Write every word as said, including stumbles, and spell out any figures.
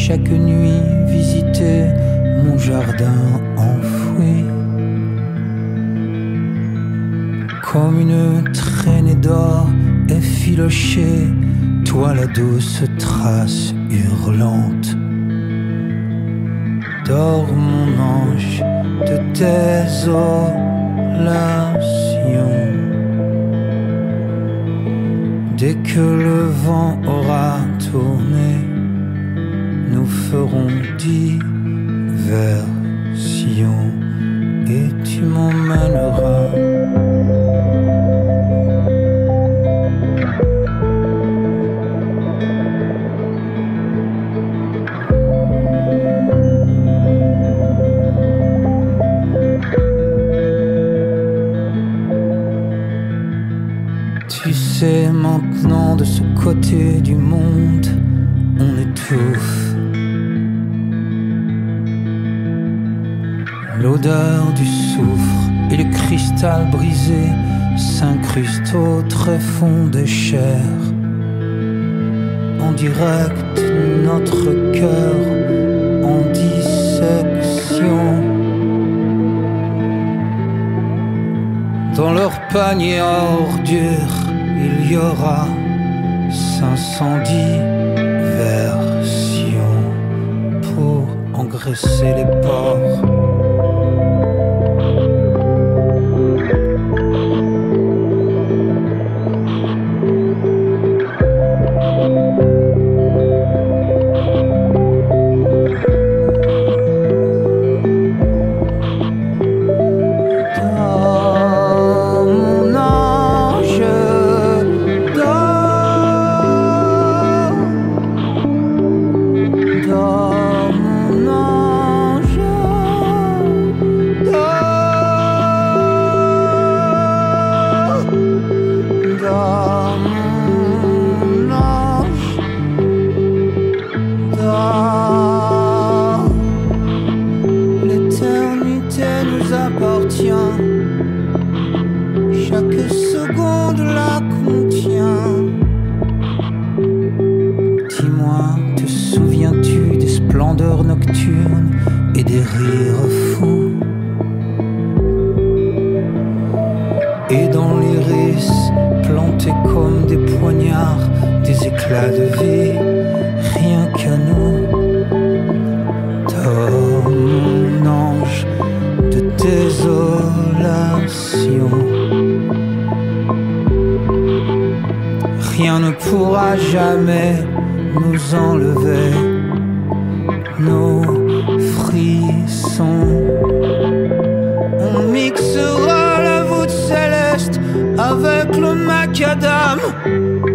chaque nuit visiter mon jardin enfoui. Comme une traînée d'or effilochée, toi la douce trace hurlante. Dors mon ange de désolation. Dès que le vent aura tourné, nous ferons diversion et tu m'emmèneras. Tu sais maintenant de ce côté du monde, on étouffe. L'odeur du soufre et le cristal brisé s'incrustent au tréfonds des chairs. En direct, notre cœur en dissection. Dans leur panier ordure, il y aura cinq cent diversions pour engraisser les porcs. Chaque seconde la contient. Dis-moi, te souviens-tu des splendeurs nocturnes et des rires fous? Et dans l'iris, plantés comme des poignards, des éclats de vie, rien qu'à nous. Dors mon ange de désolation. Rien ne pourra jamais nous enlever nos frissons. On mixera la voûte céleste avec le macadam.